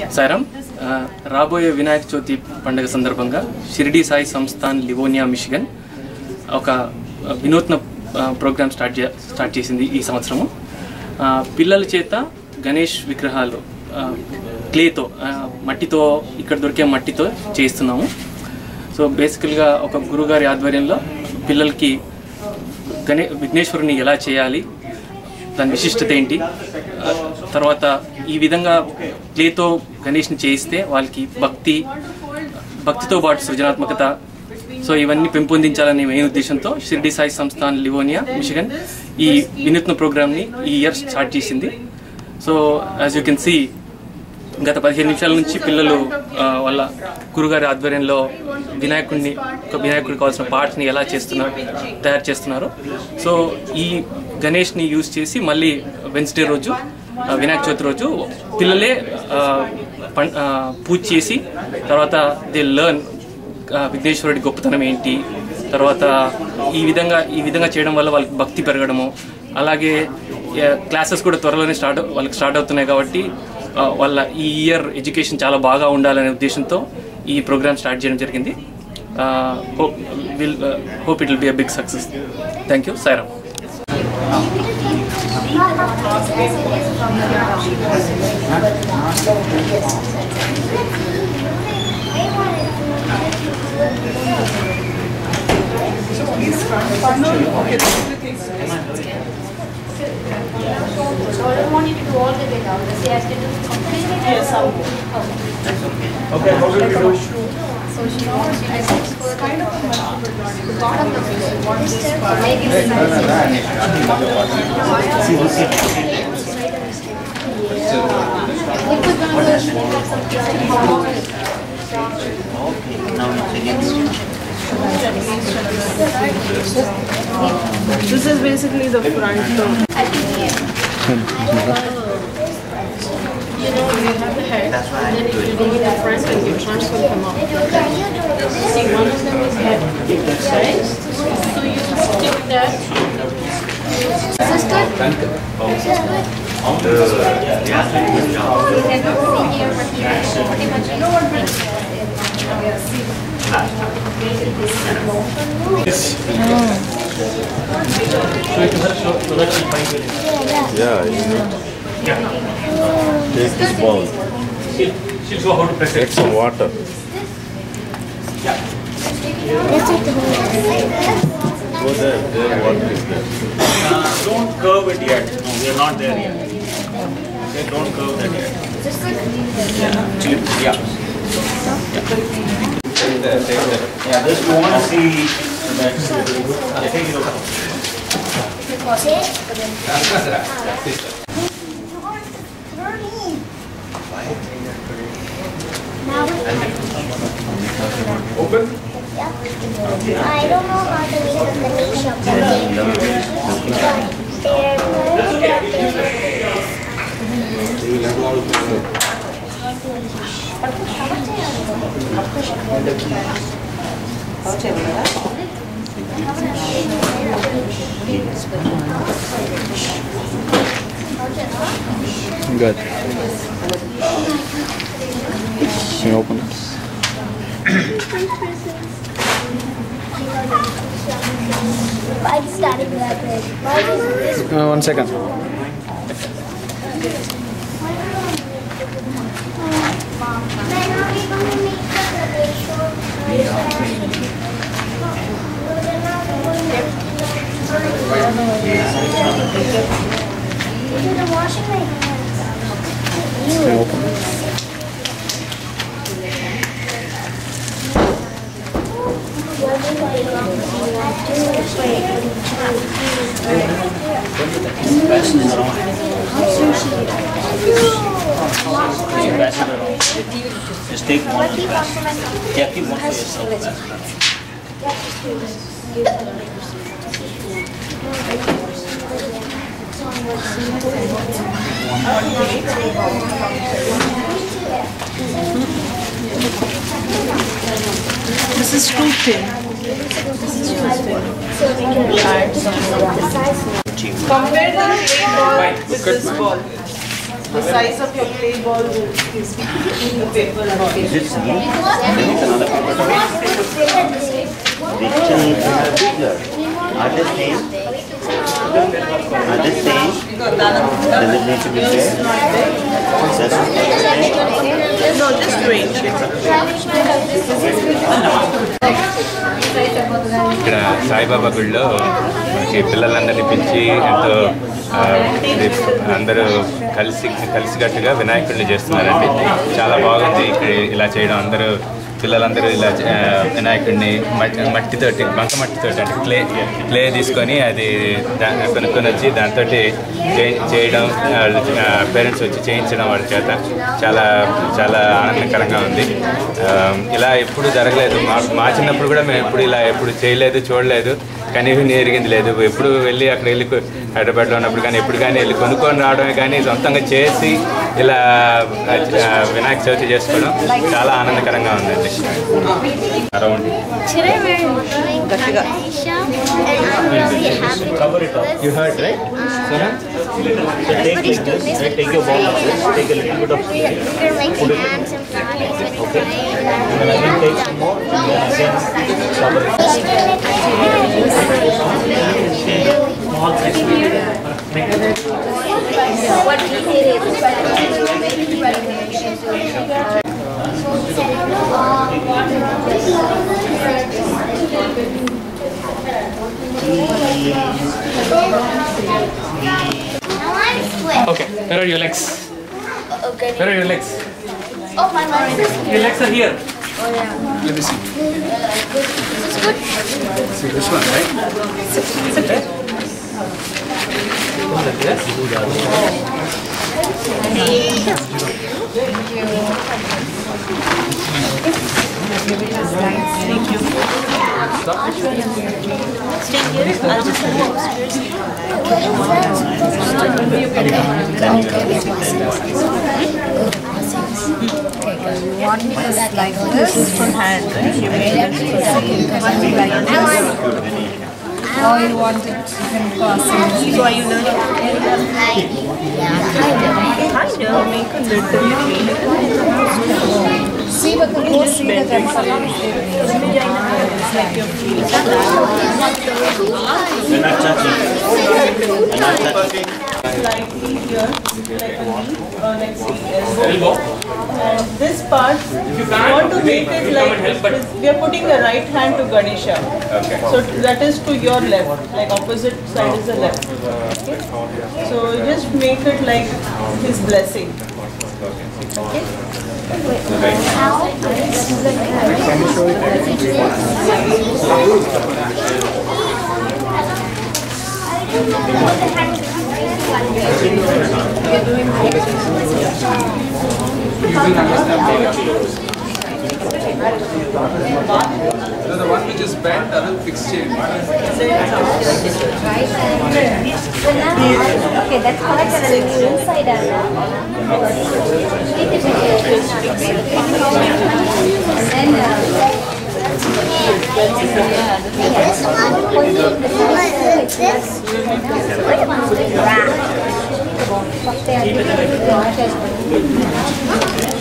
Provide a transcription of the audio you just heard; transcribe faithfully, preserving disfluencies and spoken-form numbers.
సారం రాబోయే వినాయక చవితి పండుగ సందర్భంగా షిరిడి సాయి సంస్థాన్ లివోనియా మిషిగన్ ఒక వినూత్న ప్రోగ్రామ్ స్టార్ట్ స్టార్ట్ చేసింది ఈ సంవత్సరము. పిల్లల చేత గణేష్ విగ్రహాలు క్లేతో మట్టితో ఇక్కడ దొరికే మట్టితో చేస్తున్నాము. సో బేసికల్గా ఒక గురుగారి ఆధ్వర్యంలో పిల్లలకి గణే విఘ్నేశ్వరుని ఎలా చేయాలి, దాని విశిష్టత ఏంటి, తర్వాత ఈ విధంగా క్లేతో గణేష్ని చేయిస్తే వాళ్ళకి భక్తి భక్తితో పాటు సృజనాత్మకత సో ఇవన్నీ పెంపొందించాలనే మెయిన్ ఉద్దేశంతో షిరిడి సాయి సంస్థాన్ లివోనియా మిషిగన్ ఈ వినూత్న ప్రోగ్రామ్ని ఈ ఇయర్ స్టార్ట్ చేసింది. So as you can see గత పదిహేను నిమిషాల నుంచి పిల్లలు వాళ్ళ గురుగారి ఆధ్వర్యంలో వినాయకుడిని వినాయకుడికి కావాల్సిన పార్ట్స్ని ఎలా చేస్తున్నారు తయారు చేస్తున్నారు. సో ఈ గణేష్ని యూజ్ చేసి మళ్ళీ వెన్స్డే రోజు వినాయక చవితి రోజు పిల్లలే పూజ చేసి తర్వాత దే లెర్న్ విఘ్నేశ్వరుడి గొప్పతనం ఏంటి, తర్వాత ఈ విధంగా ఈ విధంగా చేయడం వల్ల వాళ్ళకి భక్తి పెరగడము, అలాగే క్లాసెస్ కూడా త్వరలోనే స్టార్ట్ వాళ్ళకి స్టార్ట్ అవుతున్నాయి కాబట్టి వాళ్ళ ఈ ఇయర్ ఎడ్యుకేషన్ చాలా బాగా ఉండాలనే ఉద్దేశంతో ఈ ప్రోగ్రామ్ స్టార్ట్ చేయడం జరిగింది. Hope will hope it will be a big success. Thank you. Sairam. So I don't want you to do all the way down. So you have to do completely yes, okay. Okay, how do you do? So she wants you to do kind of the bottom of the fish. What is this part? Make it This is basically the front door. You know, you have the head, and then if you go in the front and your trunks will come up. See, one of them is head, right? So you stick that. Is this good? Is this good? You cannot see here, but here, pretty much everything. Yeah, yeah. Take this ball. She'll show how to press Take some water. Go there, there water is there. Uh, don't curve it yet. No, we are not there yet. Okay, don't curve that yet. Yeah, actually, yeah. Take that, take that. Yeah, just you want to see that. Yeah, take it over. Open? I don't know how to read the name of the Good. Can you open it? I started that way. Why is this? Uh, one second. When are we going to make the show? I'm washing my hands. Can you open it? Just take one. Yeah, keep one for yourself. This is too thin. This is too thin. Compare the clay ball with this ball. The size of your clay ball will is the paper ball. Is it small? There is another paper doll. Which are bigger? Are they same? Are they same? Does it need to be fair? No, just range. ఇక్కడ సాయిబాబా గుడిలో మనకి పిల్లలందరినీ పిలిచి ఎంతో అందరూ కలిసి కలిసికట్టుగా వినాయకుడిని చేస్తున్నారండి. చాలా బాగుంది ఇక్కడ ఇలా చేయడం. అందరూ పిల్లలందరూ ఇలా వినాయకుడిని మట్టి మట్టితోటి బంక మట్టితోటి అంటే క్లే క్లే తీసుకొని అది కొనుక్కొని వచ్చి దాంతో చేయడం, పేరెంట్స్ వచ్చి చేయించడం వాళ్ళ చేత చాలా చాలా ఆనందకరంగా ఉంది. ఇలా ఎప్పుడు జరగలేదు. మా మా చిన్నప్పుడు కూడా మేము ఎప్పుడు ఇలా ఎప్పుడు చేయలేదు, చూడలేదు, కనీసం ఎరిగింది లేదు. ఎప్పుడు వెళ్ళి అక్కడ వెళ్ళి హైదరాబాద్లో ఉన్నప్పుడు కానీ ఎప్పుడు కానీ వెళ్ళి కొనుక్కొని రావడమే కానీ సొంతంగా చేసి ఇలా వినాయక చవితి చేసుకోవడం చాలా ఆనందకరంగా ఉందండి. Around You heard, right? Sona? So take like this, right? Take your ball like this, take a little bit of clay, put it in. Okay. And again take some more, and again cover it. Okay, where are your legs? Okay. Where are your legs? Oh, my mind. Your legs are here. Oh, yeah. Let me see. It's good. See this one, right? Thank you. One is like this from hand, right? You make it one like this. Or you want it in crossing. So are you learning? Kind of. Make a little. See, but you just see the grandfather. It's like your feet. You're not touching. You're not touching. Slightly here, like a knee, or like the elbow. And this part, we want to make it like this. We are putting the right hand to Ganesha. Okay. So that is to your left, like opposite side is the left. Okay? So just make it like his blessing. Okay? So the one which is bent, that will fix it. Okay, that's correct. And then you inside out. Then uh,